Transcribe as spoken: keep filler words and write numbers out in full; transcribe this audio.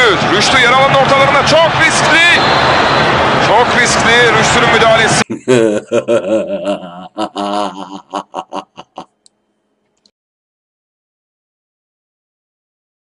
Rüştü yer alanın ortalarına çok riskli. Çok riskli Rüştü'nün müdahalesi.